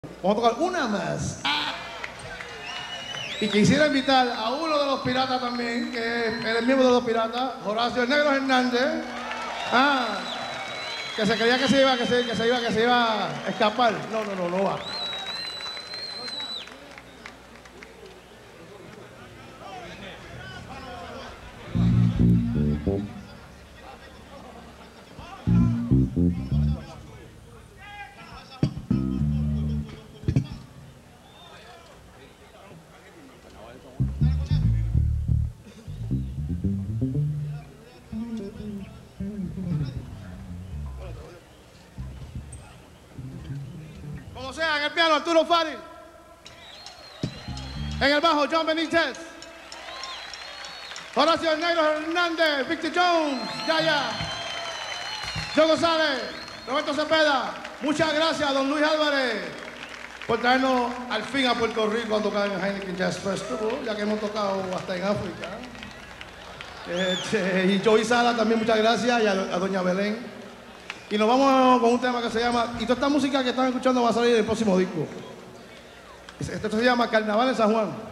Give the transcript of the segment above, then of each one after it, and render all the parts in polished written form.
Vamos a tocar una más. Y quisiera invitar a uno de los piratas también, que es el miembro de los piratas, Horacio el Negro Hernández. Que se creía que se iba a escapar. No va. Como sea, en el piano Arturo Fari. En el bajo John Benítez. Horacio el Negro Hernández, Victor Jones, Yaya, Joe González, Roberto Cepeda. Muchas gracias a don Luis Álvarez por traernos al fin a Puerto Rico a tocar en el Heineken Jazz Festival, ya que hemos tocado hasta en África. Y Joey Sala también, muchas gracias, y a doña Belén. Y nos vamos con un tema que se llama, y toda esta música que están escuchando va a salir en el próximo disco. Esto se llama Carnaval en San Juan.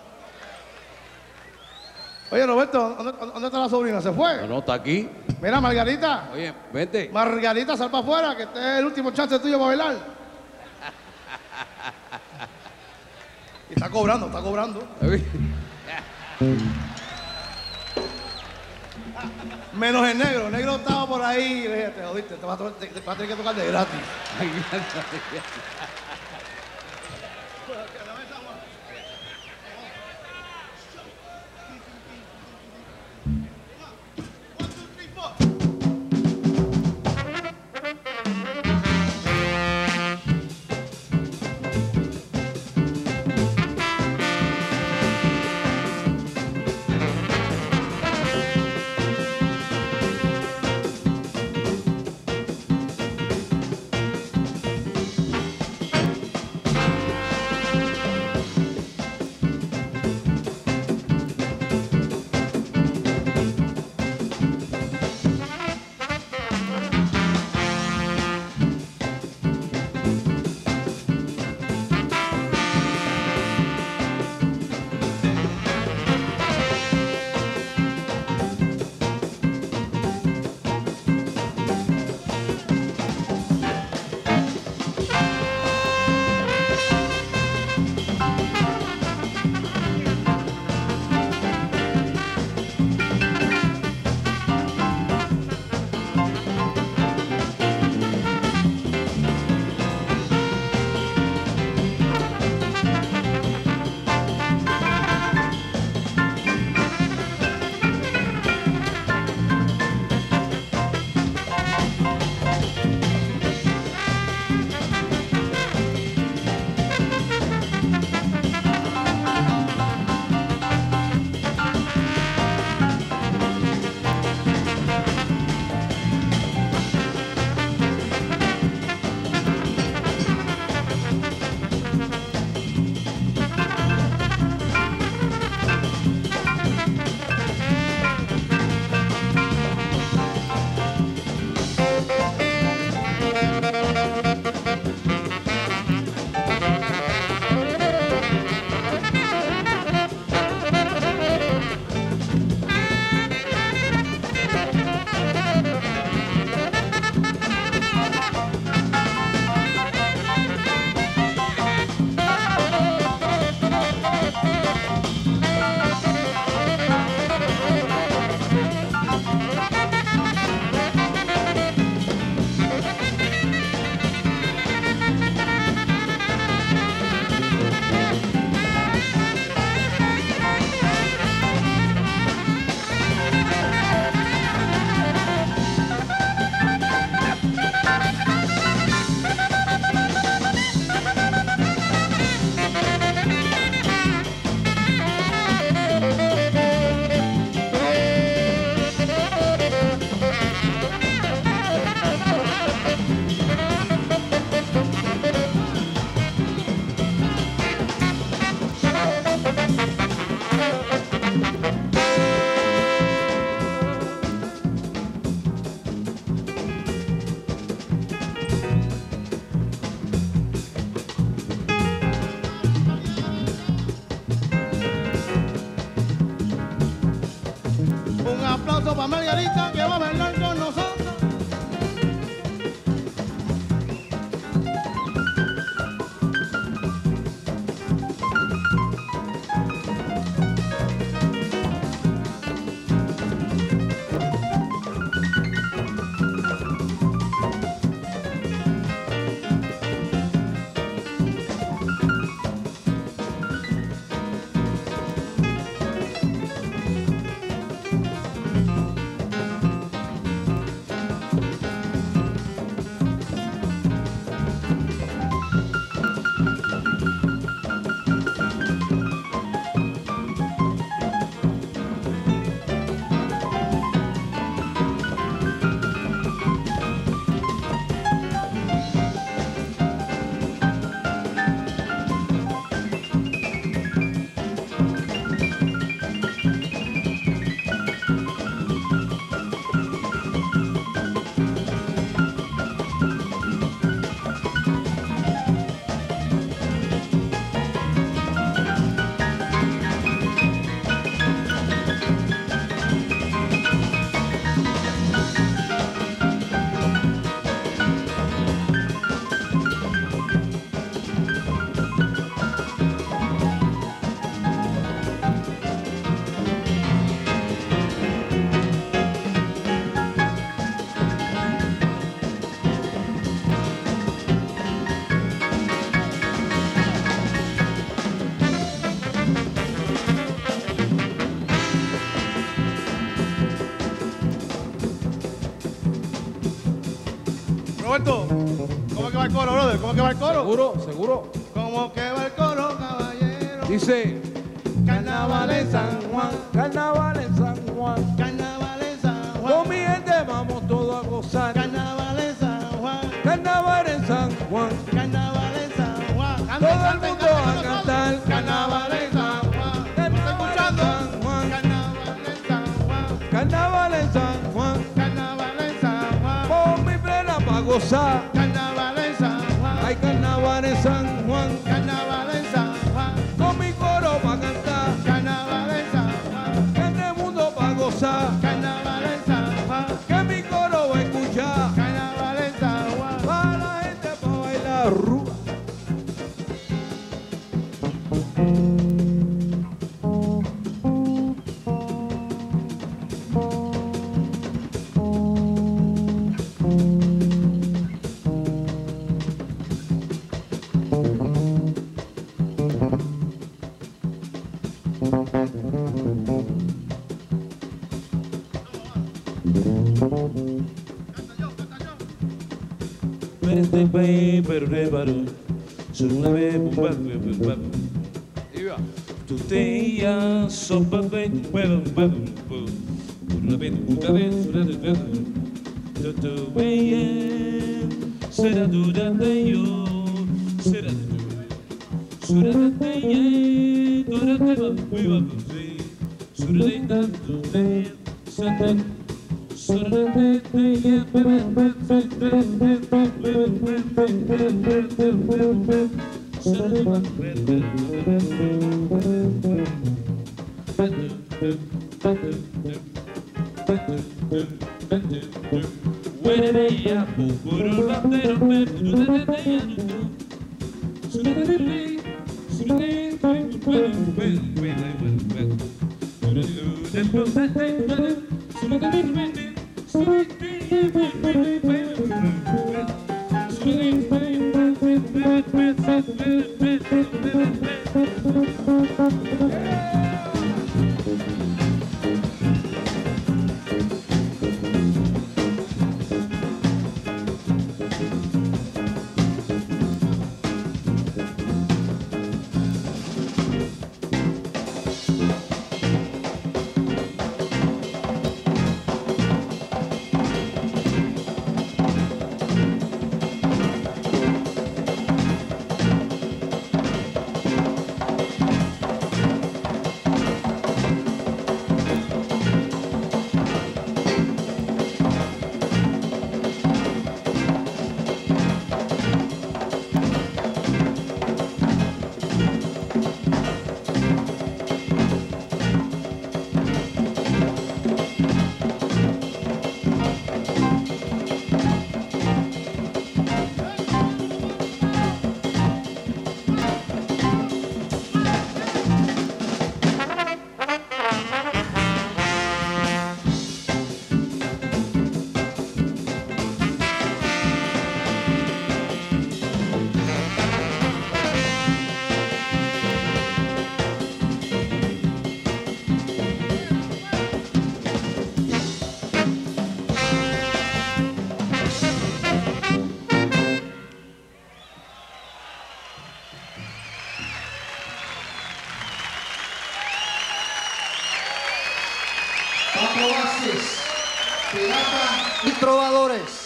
Oye, Roberto, ¿dónde está la sobrina? ¿Se fue? No, está aquí. Mira, Margarita. Oye, vente. Margarita, sal para afuera, que este es el último chance tuyo para bailar. Y está cobrando, está cobrando. Menos el negro estaba por ahí y le dije, te jodiste, te vas a tener que tocar de gratis. aplauso para Margarita que va a bailar con nosotros. Roberto, ¿cómo que va el coro, brother? ¿Cómo que va el coro? Seguro, seguro. ¿Cómo que va el coro, caballero? Dice, Carnaval en San Juan, carnaval en San Juan. carnaval en San Juan, Con mi gente vamos todos a gozar. carnaval en San Juan, Carnaval en San Juan. carnaval en San Juan. Todo el mundo a cantar. Carnaval en San Juan. ¿Me está escuchando? San Juan. Carnaval en San Juan, Carnaval en San Juan. carnaval en San Juan, Con mi plena pa' gozar. carnaval en San Juan, Hay carnaval en San Juan. carnaval en San Juan, Con mi coro pa' cantar. carnaval en San Juan, Que este mundo pa' gozar. carnaval en San Juan, Que mi coro va a escuchar. carnaval en San Juan. Para la gente pa' bailar rumba. trovadores.